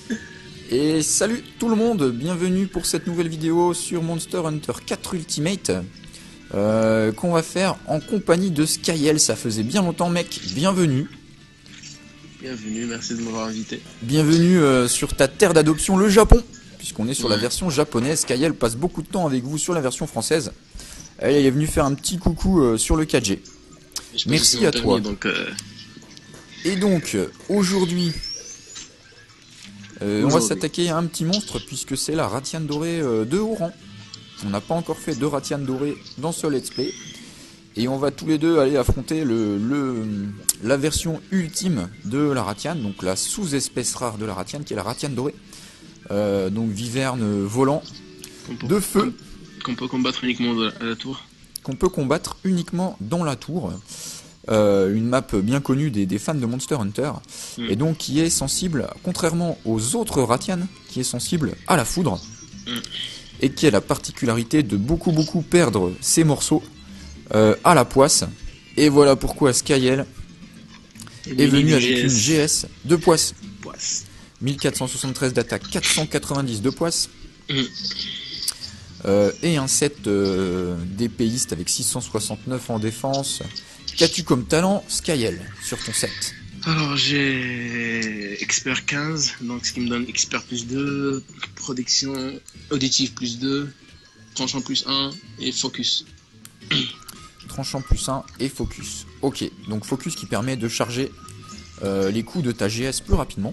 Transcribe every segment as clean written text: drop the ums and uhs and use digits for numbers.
Et salut tout le monde, bienvenue pour cette nouvelle vidéo sur Monster Hunter 4 Ultimate qu'on va faire en compagnie de Skyel. Ça faisait bien longtemps mec, bienvenue. Bienvenue, merci de m'avoir invité. Bienvenue sur ta terre d'adoption, le Japon, puisqu'on est sur la version japonaise. Skyel passe beaucoup de temps avec vous sur la version française. Elle est venue faire un petit coucou sur le 4G. Merci à toi. Et donc, aujourd'hui... on va s'attaquer à un petit monstre puisque c'est la Ratiane dorée de haut rang. On n'a pas encore fait de Ratiane dorée dans ce let's play. Et on va tous les deux aller affronter la version ultime de la Ratiane, donc la sous-espèce rare de la Ratiane qui est la Ratiane dorée. Donc viverne volant de feu. Qu'on peut combattre uniquement à la tour. Qu'on peut combattre uniquement dans la tour. Une map bien connue des fans de Monster Hunter, et donc qui est sensible, contrairement aux autres Ratianes, qui est sensible à la foudre, et qui a la particularité de beaucoup perdre ses morceaux à la poisse. Et voilà pourquoi Skyel est venu avec une GS de poisse. 1473 d'attaque, 490 de poisse. Et un set d'épéiste avec 669 en défense. Qu'as-tu comme talent, Skyel, sur ton set? Alors j'ai expert 15, donc ce qui me donne expert plus 2, protection auditive plus 2, tranchant plus 1 et focus. Tranchant plus 1 et focus. Ok, donc focus qui permet de charger les coups de ta GS plus rapidement.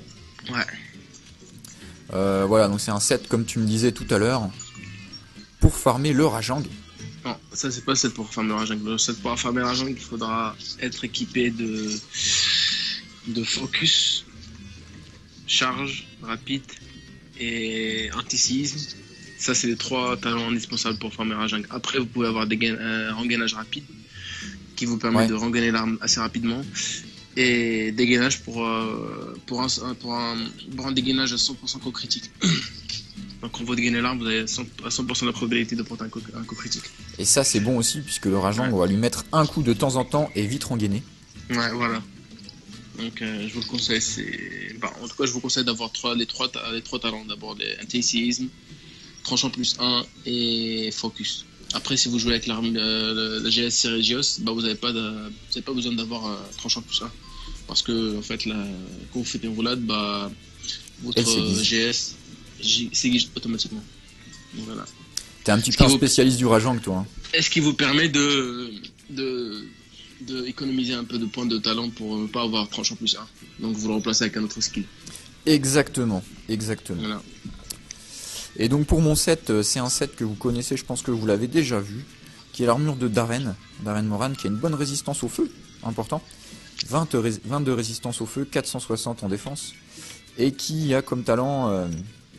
Ouais. Voilà, donc c'est un set comme tu me disais tout à l'heure pour farmer le Rajang. Non, ça c'est pas le set pour farmer le Rajang. Le set pour farmer le Rajang, il faudra être équipé de focus, charge rapide et anti-séisme. Ça c'est les 3 talents indispensables pour farmer Rajang. Après vous pouvez avoir un rengainage rapide qui vous permet de rengainer l'arme assez rapidement. Et dégainage pour un dégainage à 100% coup critique. Donc quand vous dégainez l'arme, vous avez à 100% la probabilité de porter un coup critique. Et ça c'est bon aussi puisque le Rajang on va lui mettre un coup de temps en temps et vite rengainer. Ouais, voilà. Donc je vous le conseille, en tout cas je vous conseille d'avoir les trois talents. D'abord l'anti-séisme, tranchant plus 1 et focus. Après si vous jouez avec l'arme la GS Seregios, vous n'avez pas besoin d'avoir tranchant plus 1. Parce que en fait quand vous faites une roulade, votre GS s'aiguise automatiquement. Donc, voilà. T'es un petit peu un spécialiste du Rajang toi. Et ce qui vous permet de économiser un peu de points de talent pour ne pas avoir tranchant plus 1. Donc vous le remplacez avec un autre skill. Exactement. Voilà. Et donc pour mon set, c'est un set que vous connaissez, je pense que vous l'avez déjà vu, qui est l'armure de Darren Moran, qui a une bonne résistance au feu, important, 22 résistance au feu, 460 en défense, et qui a comme talent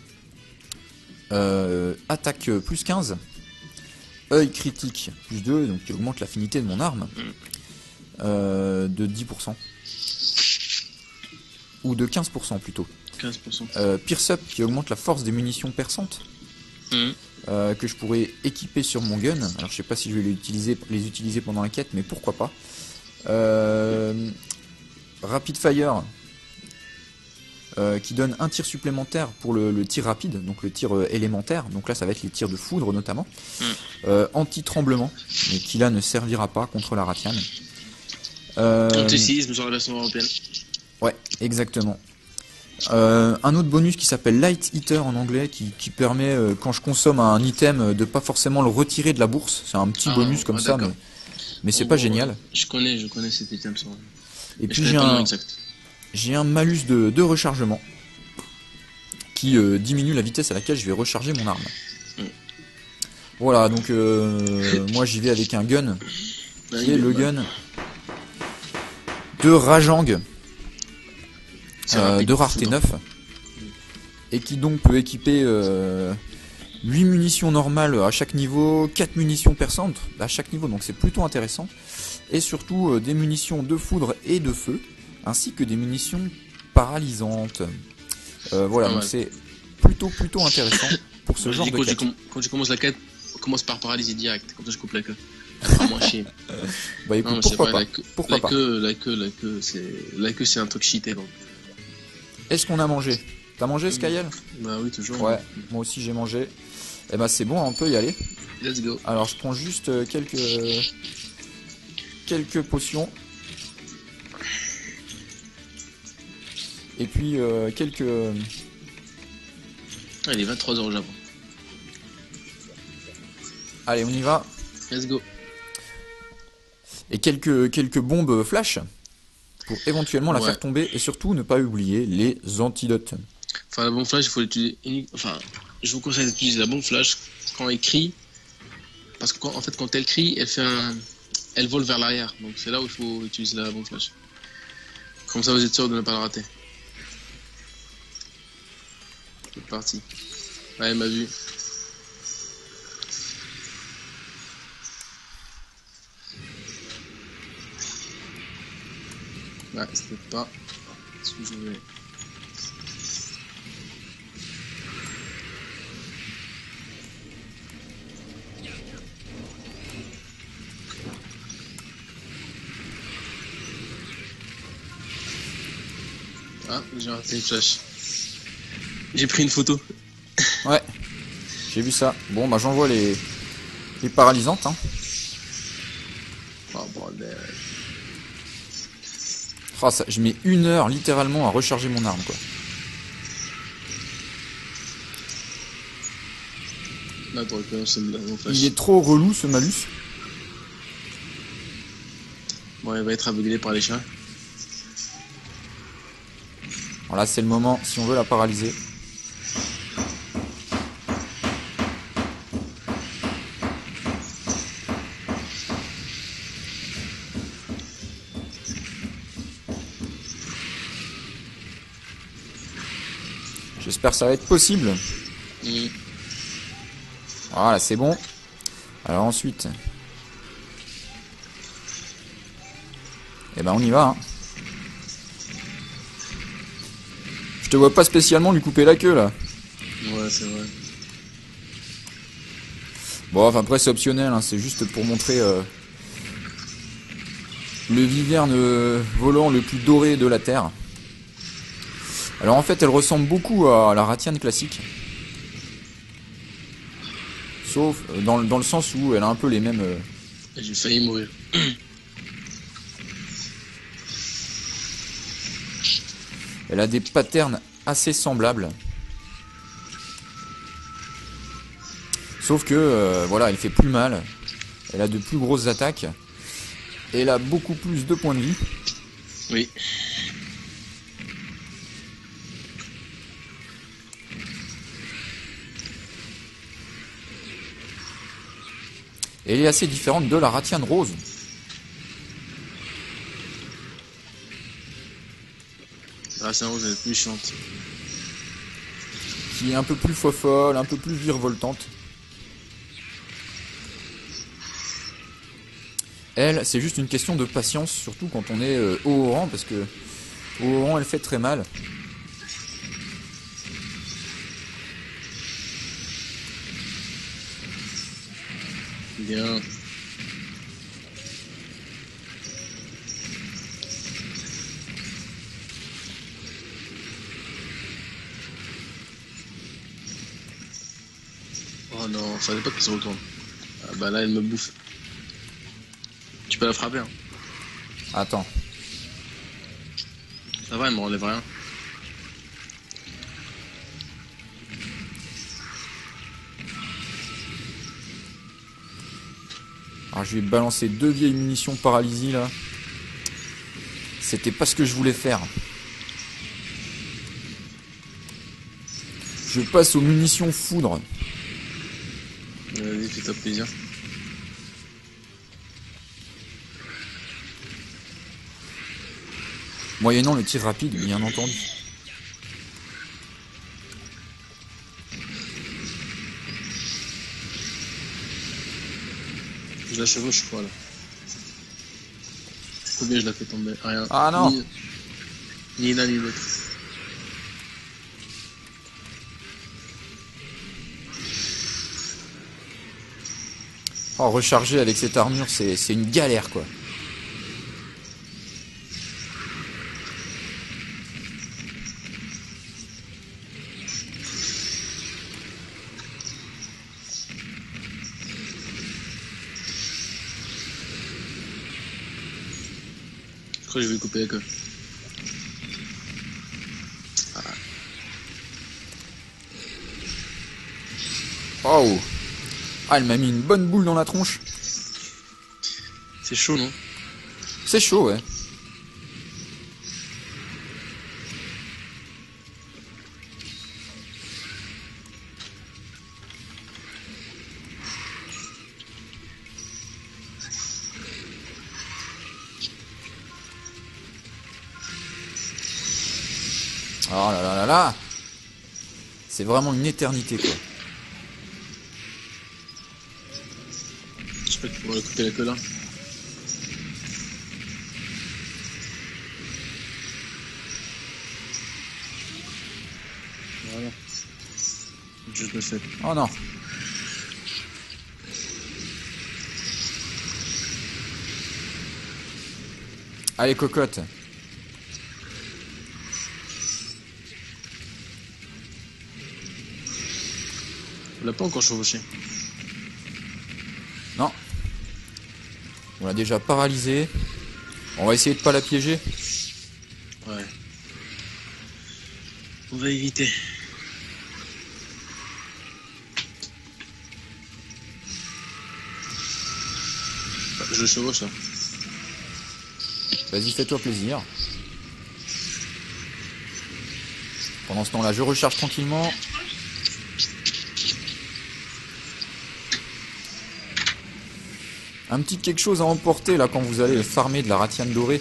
attaque plus 15, œil critique plus 2, donc qui augmente l'affinité de mon arme, de 10%, ou de 15% plutôt. 15%. Pierce Up qui augmente la force des munitions perçantes, que je pourrais équiper sur mon gun. Alors je sais pas si je vais les utiliser pendant la quête, mais pourquoi pas. Rapid Fire qui donne un tir supplémentaire pour le tir rapide, donc le tir élémentaire, donc là ça va être les tirs de foudre notamment. Anti-tremblement, mais qui là ne servira pas contre la Ratiane. Anti-séisme sur la version européenne. Ouais, exactement. Un autre bonus qui s'appelle Light Eater en anglais, qui permet quand je consomme un item de pas forcément le retirer de la bourse. C'est un petit bonus comme ça, mais c'est pas génial. Je connais cet item. Et puis j'ai un malus de rechargement qui diminue la vitesse à laquelle je vais recharger mon arme. Voilà, donc moi j'y vais avec un gun qui est le gun de Rajang. De rareté 9 et qui donc peut équiper 8 munitions normales à chaque niveau, 4 munitions perçantes à chaque niveau, donc c'est plutôt intéressant, et surtout des munitions de foudre et de feu ainsi que des munitions paralysantes. Voilà, donc c'est plutôt intéressant pour ce genre de quête. Quand tu commences la quête, on commence par paralysie direct, comme ça je coupe la queue. Ah, moi chier. Bah écoute, pourquoi pas. La queue c'est un truc cheaté donc. Est-ce qu'on a mangé? T'as mangé, Skyel? Bah oui, toujours. Ouais, moi aussi j'ai mangé. Et bah c'est bon, on peut y aller. Let's go. Alors je prends juste quelques potions. Et puis quelques... Ah, il est 23h au Japon. Allez, on y va. Let's go. Et quelques bombes flash pour éventuellement la faire tomber. Et surtout ne pas oublier les antidotes. Enfin, la bombe flash, il faut l'utiliser. Enfin, je vous conseille d'utiliser la bombe flash quand elle crie. Parce que quand elle crie, elle vole vers l'arrière. Donc c'est là où il faut utiliser la bombe flash. Comme ça, vous êtes sûr de ne pas la rater. C'est parti. Ouais, elle m'a vu. Ouais, c'était pas ce que je voulais. Ah, j'ai raté une flash. J'ai pris une photo. Ouais, j'ai vu ça. Bon, bah j'envoie les paralysantes. Hein. Oh bordel. Oh, ça, je mets 1 heure littéralement à recharger mon arme, quoi. Là, t'aurais pu lancer mon flash. Il est trop relou ce malus. Bon, il va être aveuglé par les chiens. Alors là, c'est le moment si on veut la paralyser. J'espère que ça va être possible. Voilà, c'est bon. Alors ensuite... Eh ben on y va. Hein. Je te vois pas spécialement lui couper la queue là. Ouais, c'est vrai. Bon, enfin après c'est optionnel, hein, c'est juste pour montrer le Wyvern volant le plus doré de la Terre. Alors en fait elle ressemble beaucoup à la Ratiane classique. Sauf dans le sens où elle a un peu les mêmes... J'ai failli mourir. Elle a des patterns assez semblables. Sauf que, voilà, elle fait plus mal. Elle a de plus grosses attaques. Et elle a beaucoup plus de points de vie. Oui. Et elle est assez différente de la Ratiane rose. La Ratiane rose, elle est plus chiante. Qui est un peu plus fofolle, un peu plus virevoltante. Elle, c'est juste une question de patience, surtout quand on est haut au rang, parce que au rang, elle fait très mal. Bien. Oh non, fallait pas qu'elle se retourne. Ah bah là, elle me bouffe. Tu peux la frapper, hein. Attends. Ça va, elle m'enlève rien. Alors je vais balancer 2 vieilles munitions paralysie là. C'était pas ce que je voulais faire. Je passe aux munitions foudre. Vas-y, fais-toi plaisir. Moyennant le tir rapide, bien entendu. Je la chevauche, je crois, là. Combien je la fais tomber? Rien. Ah non. Ni l'un ni l'autre. Oh, recharger avec cette armure, c'est une galère quoi. crois que je vais couper la queue. Oh. Ah, elle m'a mis une bonne boule dans la tronche. C'est chaud, non? C'est chaud, ouais. Oh là là là là. C'est vraiment une éternité, quoi. J'espère que tu pourras couper la queue là. Voilà. Juste le fait. Oh non. Allez, cocotte. On l'a pas encore chevauché. Non. On l'a déjà paralysé. On va essayer de pas la piéger. Ouais. On va éviter. Je le chevauche là. Vas-y, fais-toi plaisir. Pendant ce temps-là, je recharge tranquillement. Un petit quelque chose à emporter là quand vous allez farmer de la ratiane dorée.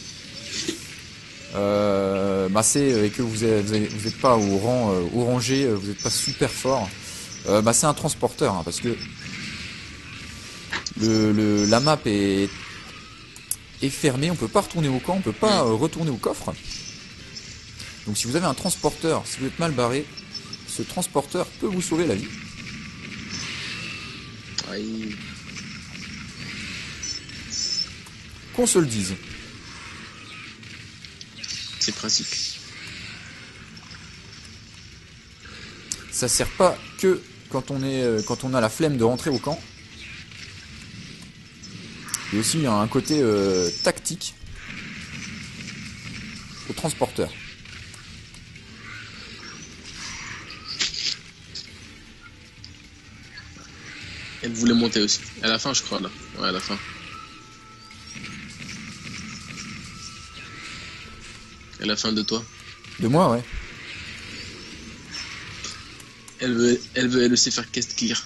C'est que vous êtes pas au rang orangé, vous n'êtes pas super fort. C'est un transporteur, hein, parce que la map est fermée, on peut pas retourner au camp, on peut pas retourner au coffre. Donc si vous avez un transporteur, si vous êtes mal barré, ce transporteur peut vous sauver la vie. Aïe. Qu'on se le dise. C'est pratique. Ça sert pas que quand on a la flemme de rentrer au camp. Il y a aussi un côté tactique au transporteur. Elle voulait monter aussi. À la fin, je crois, là. Ouais, à la fin. À la fin de toi. De moi, ouais. Elle veut elle aussi faire cast clear.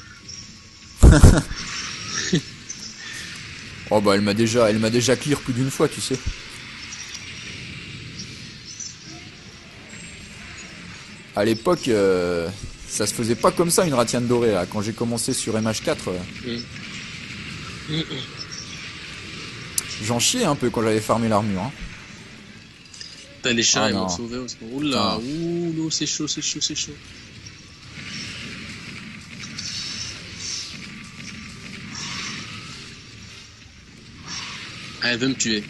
Oh bah elle m'a déjà clear plus d'une fois, tu sais. À l'époque, ça se faisait pas comme ça une ratiane dorée là. Quand j'ai commencé sur MH4, j'en chiais un peu quand j'avais farmé l'armure. Hein. T'as les chats, Ah ils non. m'ont sauvé aussi. Oula, ouh, c'est chaud, c'est chaud, c'est chaud. Ah, elle veut me tuer.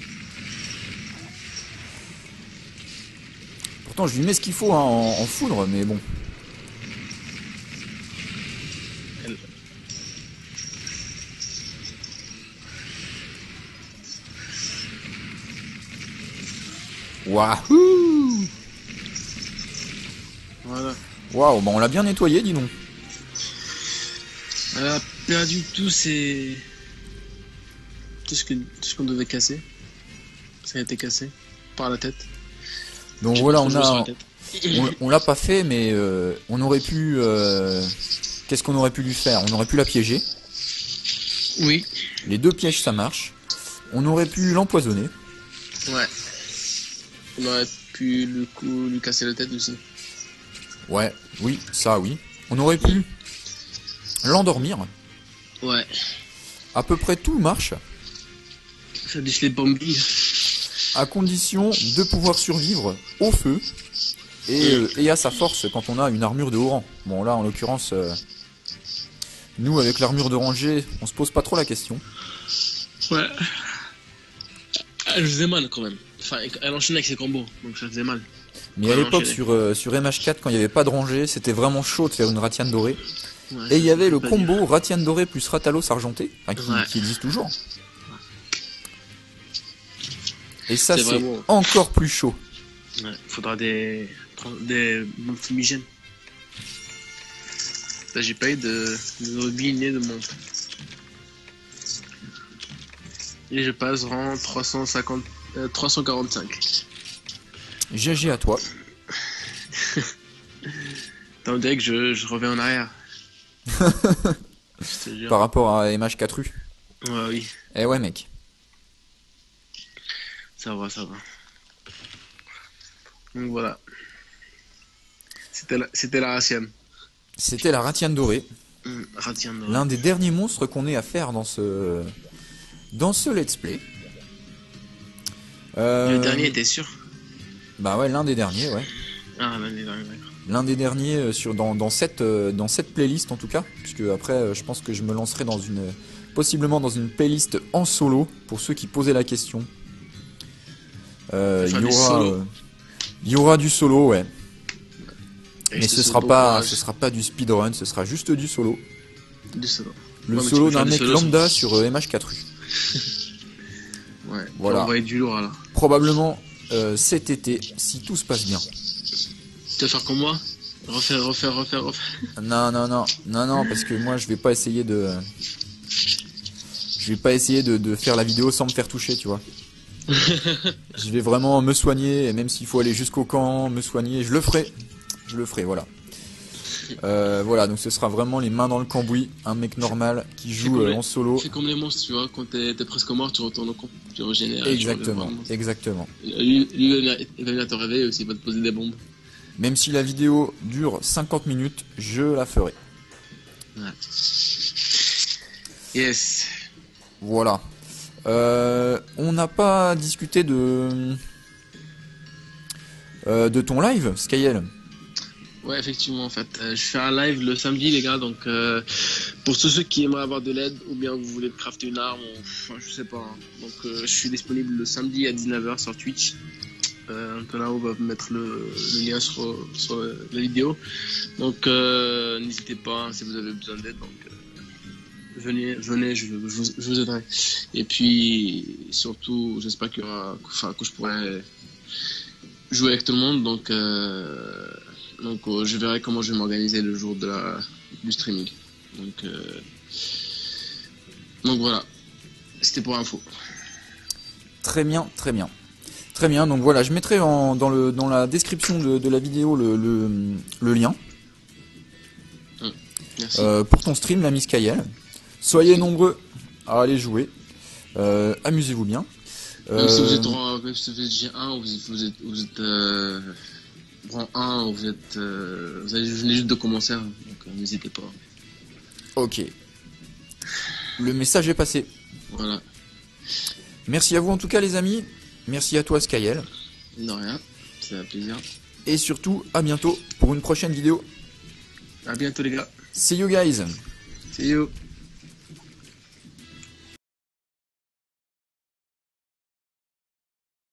Pourtant je lui mets ce qu'il faut hein, en foudre, mais bon. Elle... Wahou! Voilà. Waouh, bah on l'a bien nettoyé, dis donc. Elle a perdu tout ce qu'on devait casser. Ça a été cassé par la tête. Donc Je voilà, pense que je vais sur la tête. on l'a pas fait, mais on aurait pu. Qu'est-ce qu'on aurait pu lui faire? On aurait pu la piéger. Oui. Les deux pièges, ça marche. On aurait pu l'empoisonner. Ouais. On aurait pu lui casser la tête aussi. Ouais, oui, ça oui. On aurait pu l'endormir. Ouais. À peu près tout marche. Ça déchire les bombes. À condition de pouvoir survivre au feu et à sa force quand on a une armure de haut rang. Bon là en l'occurrence, nous avec l'armure de rangée, on se pose pas trop la question. Ouais. Elle faisait mal quand même. Enfin, elle enchaînait avec ses combos, donc ça faisait mal. Mais à l'époque sur MH4 quand il n'y avait pas de rangée, c'était vraiment chaud de faire une ratiane dorée. Ouais, Et il y avait le pas combo dire. ratiane dorée plus ratalos argenté, enfin, Ouais. qui existe toujours. Et ça, C'est c'est vraiment- encore plus chaud. Ouais, faudra des bombes fumigènes. Là, j'ai pas eu de robinet de monte. Et je passe rang 345. GG à toi. T'as on dirait que je reviens en arrière. Je te jure. Par rapport à MH4U. Ouais, oui, Eh ouais, mec. ça va, ça va. Donc voilà. C'était la Ratienne. C'était la Ratiane dorée. Ratienne. L'un des derniers monstres qu'on ait à faire dans ce let's play. Le dernier était sûr. Bah ouais, l'un des derniers, ouais. Ah, l'année dernière, d'accord. L'un des derniers dans cette playlist en tout cas, puisque après je pense que je me lancerai possiblement dans une playlist en solo pour ceux qui posaient la question. Faire du solo. Il y aura du solo, ouais. Et Mais je te ce souhaite sera bon pas courage. ce sera pas du speedrun, ce sera juste du solo. Du solo. Le Ouais, mais tu solo peux faire d'un du mec solo lambda sans- sur MH4U. Ouais, Voilà. on va être du lourd là. Probablement cet été, si tout se passe bien. Tu vas faire comme moi? Refaire. Non, parce que moi je vais pas essayer de faire la vidéo sans me faire toucher, tu vois. Je vais vraiment me soigner, et même s'il faut aller jusqu'au camp, me soigner, je le ferai, voilà. Voilà, donc ce sera vraiment les mains dans le cambouis, un mec normal qui joue comme les- en solo. Fais comme les monstres, tu vois, quand t'es presque mort, tu retournes au camp, tu régénères. et tu Exactement, reviens vraiment. exactement. Lui, il va venir te réveiller aussi, il va te poser des bombes. Même si la vidéo dure 50 minutes, je la ferai. Ouais. Yes. Voilà. On n'a pas discuté de ton live, Skyel. Ouais, effectivement, en fait. Je fais un live le samedi, les gars, donc pour tous ceux qui aimeraient avoir de l'aide, ou bien vous voulez crafter une arme, ou, enfin, je sais pas. Hein. Donc je suis disponible le samedi à 19h sur Twitch. Antonin va mettre le lien sur la vidéo. Donc n'hésitez pas hein, si vous avez besoin d'aide. Donc venez, je vous aiderai. Et puis surtout, j'espère qu'il y aura, enfin, que je pourrai jouer avec tout le monde. Donc je verrai comment je vais m'organiser le jour du streaming. Donc voilà, c'était pour info. Très bien, très bien. Très bien, donc voilà, je mettrai dans la description de la vidéo le lien Merci. pour ton stream, l'ami Skyel. Soyez nombreux à aller jouer. Amusez-vous bien. Même si vous êtes G1 ou vous êtes rang 1 ou vous venez juste de commencer, hein, donc n'hésitez pas. Ok. Le message est passé. Voilà, Merci à vous en tout cas les amis. Merci à toi Skyel. de rien, c'est un plaisir. Et surtout, à bientôt pour une prochaine vidéo. À bientôt les gars. See you guys. See you.